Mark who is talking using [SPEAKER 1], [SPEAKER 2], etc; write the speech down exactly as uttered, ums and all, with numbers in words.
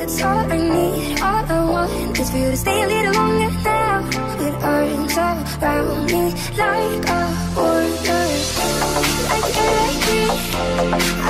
[SPEAKER 1] that's all I need. All I want is for you to stay a little longer now. With arms around me like a warrior, like air, like me.